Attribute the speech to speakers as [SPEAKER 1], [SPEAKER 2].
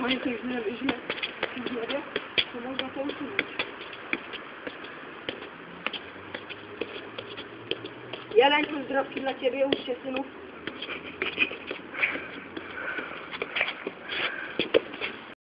[SPEAKER 1] normalnie to źle, to można to usunąć. Jeleń, pozdrowki dla ciebie, ucz się synu.